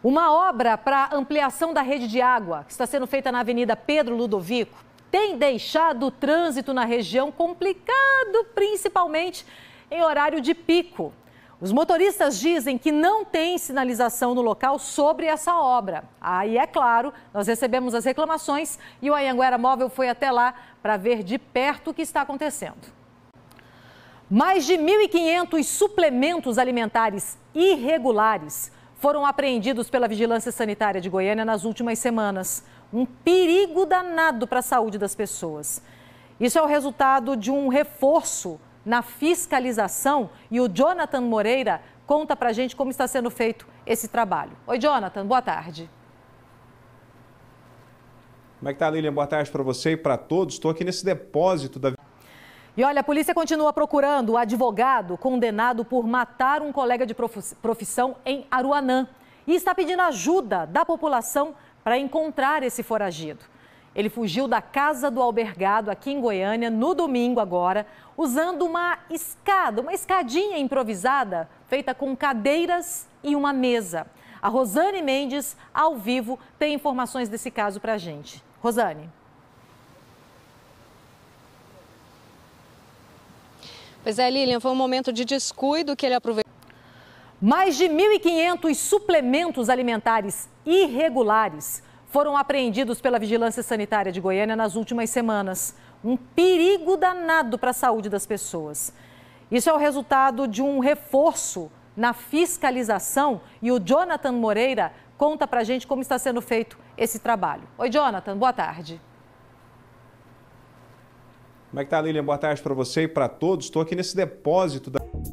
Uma obra para ampliação da rede de água, que está sendo feita na Avenida Pedro Ludovico, tem deixado o trânsito na região complicado, principalmente em horário de pico. Os motoristas dizem que não tem sinalização no local sobre essa obra. Aí, é claro, nós recebemos as reclamações e o Anhanguera Móvel foi até lá para ver de perto o que está acontecendo. Mais de 1.500 suplementos alimentares irregulares foram apreendidos pela Vigilância Sanitária de Goiânia nas últimas semanas. Um perigo danado para a saúde das pessoas. Isso é o resultado de um reforço na fiscalização e o Jonathan Moreira conta pra gente como está sendo feito esse trabalho. Oi, Jonathan, boa tarde. Como é que tá, Lilian? Boa tarde para você e para todos. Estou aqui nesse depósito da... E olha, a polícia continua procurando o advogado condenado por matar um colega de profissão em Aruanã e está pedindo ajuda da população para encontrar esse foragido. Ele fugiu da casa do albergado aqui em Goiânia no domingo agora, usando uma escadinha improvisada, feita com cadeiras e uma mesa. A Rosane Mendes, ao vivo, tem informações desse caso para a gente. Rosane. Pois é, Lilian, foi um momento de descuido que ele aproveitou. Mais de 1.500 suplementos alimentares irregulares foram apreendidos pela Vigilância Sanitária de Goiânia nas últimas semanas. Um perigo danado para a saúde das pessoas. Isso é o resultado de um reforço na fiscalização e o Jonathan Moreira conta pra gente como está sendo feito esse trabalho. Oi, Jonathan, boa tarde. Como é que tá, Lilian? Boa tarde para você e para todos. Estou aqui nesse depósito da...